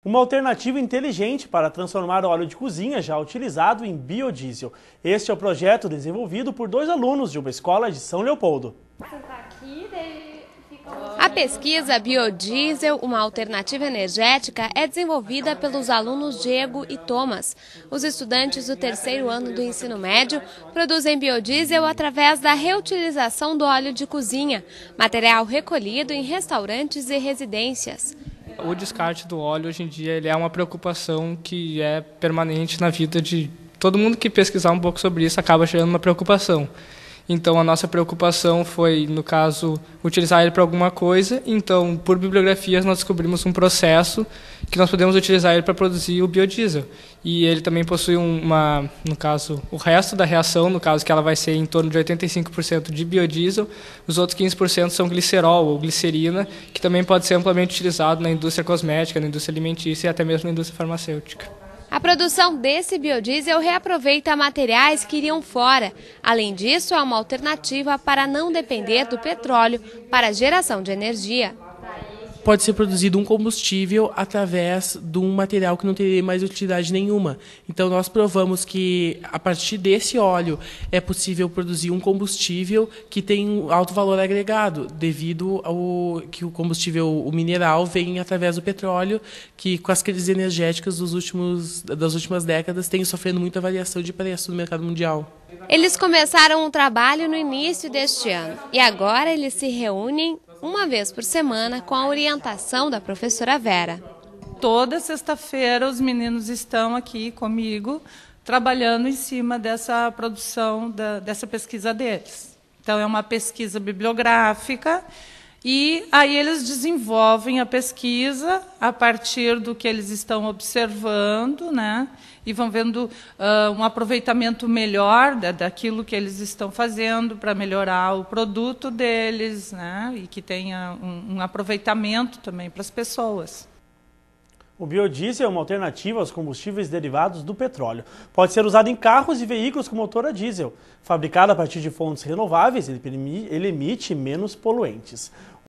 Uma alternativa inteligente para transformar o óleo de cozinha já utilizado em biodiesel. Este é o projeto desenvolvido por 2 alunos de uma escola de São Leopoldo. A pesquisa Biodiesel, uma alternativa energética, é desenvolvida pelos alunos Diego e Thomas. Os estudantes do 3º ano do ensino médio produzem biodiesel através da reutilização do óleo de cozinha, material recolhido em restaurantes e residências. O descarte do óleo, hoje em dia, ele é uma preocupação que é permanente na vida de todo mundo que pesquisar um pouco sobre isso, acaba gerando uma preocupação. Então, a nossa preocupação foi, no caso, utilizar ele para alguma coisa. Então, por bibliografias, nós descobrimos um processo que nós podemos utilizar ele para produzir o biodiesel. E ele também possui no caso, o resto da reação, no caso que ela vai ser em torno de 85% de biodiesel, os outros 15% são glicerol ou glicerina, que também pode ser amplamente utilizado na indústria cosmética, na indústria alimentícia e até mesmo na indústria farmacêutica. A produção desse biodiesel reaproveita materiais que iriam fora. Além disso, é uma alternativa para não depender do petróleo para a geração de energia. Pode ser produzido um combustível através de um material que não teria mais utilidade nenhuma. Então, nós provamos que, a partir desse óleo, é possível produzir um combustível que tem um alto valor agregado, devido ao que o combustível, o mineral, vem através do petróleo, que, com as crises energéticas das últimas décadas, tem sofrendo muita variação de preço no mercado mundial. Eles começaram o trabalho no início deste ano e agora eles se reúnem uma vez por semana com a orientação da professora Vera. Toda sexta-feira os meninos estão aqui comigo trabalhando em cima dessa produção, dessa pesquisa deles. Então é uma pesquisa bibliográfica e aí eles desenvolvem a pesquisa a partir do que eles estão observando, né? E vão vendo um aproveitamento melhor daquilo que eles estão fazendo para melhorar o produto deles, né? E que tenha um aproveitamento também para as pessoas. O biodiesel é uma alternativa aos combustíveis derivados do petróleo. Pode ser usado em carros e veículos com motor a diesel. Fabricado a partir de fontes renováveis, ele emite menos poluentes.